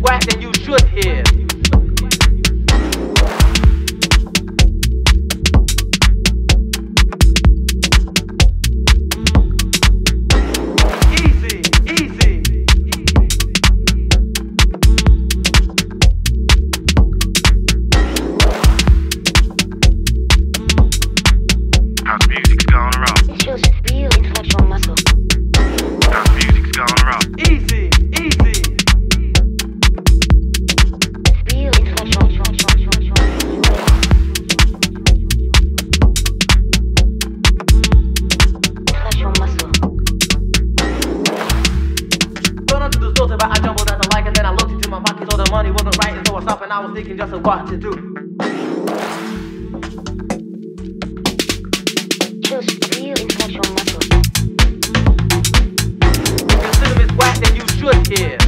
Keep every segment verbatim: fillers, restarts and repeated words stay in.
whack, then you should hear. Easy, easy. House music's going wrong. It shows real intellectual muscle. House music's going wrong. Easy, easy. Real intellectual intellectual muscle. Going on to the store to buy, I jumbled at the like, and then I looked into my pockets, all the money wasn't right, and so I stopped and I was thinking just of what to do. Shows real intellectual muscle. If your system is whack, then you should hear.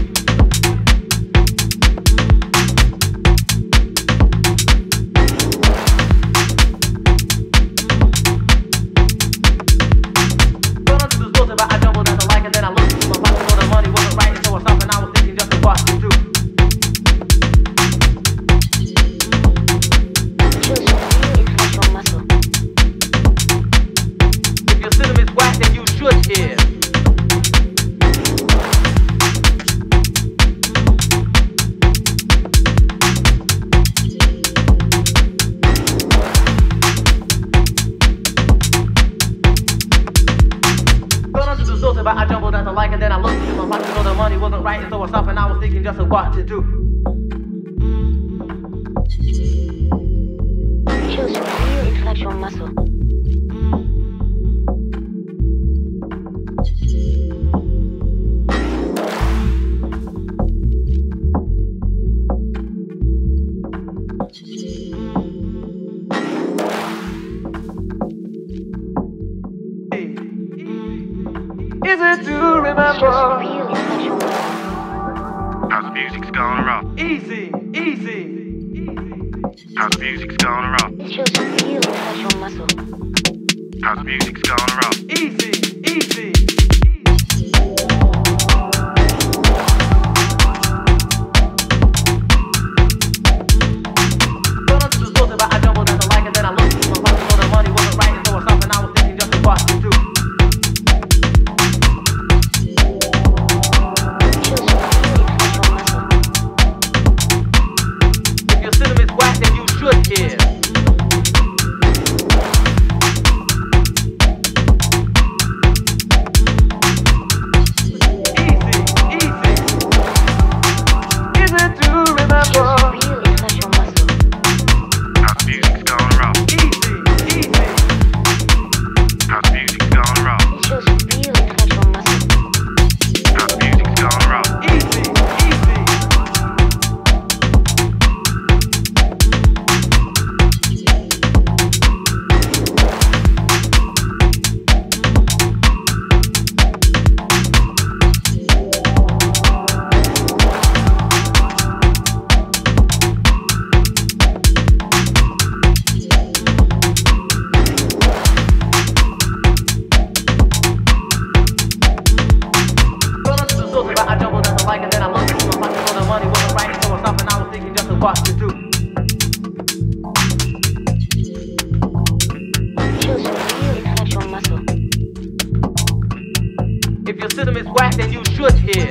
Going on to the store to buy, I jumbled at the like, and then I looked into my pockets, all the money wasn't right, and so I stopped and I was thinking just of what to do. Shows real intellectual muscle. If your system is whack, then you should hear. Going on to the store to buy, I jumbled at the like, and then I looked into my pockets, all the money wasn't right, and so I stopped and I was thinking just of what to do. Shows real intellectual muscle. Is it to Shows remember? real intellectual muscle. House music's going wrong. Easy, easy. House music's going wrong. It shows real intellectual muscle. House music's going wrong. Easy, easy. Going on to the store to buy, I jumbled at the like, and then I looked into my pockets, all the money wasn't right, and so I stopped and I was thinking just of what to do. Shows real intellectual muscle. If your system is whack, then you should hear. Easy, easy. Is it to remember? Shows real intellectual muscle. House music's going wrong. Easy, easy. House music's going wrong. It shows real intellectual muscle. House music's going wrong. Easy, easy. Going on to the store to buy, I jumbled at the like, and then I looked into my pockets, all the money wasn't right, and so I stopped and I was thinking just of what to do. Shows real intellectual muscle. If your system is whack, then you should hear.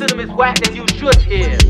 system is whack, then you should hear.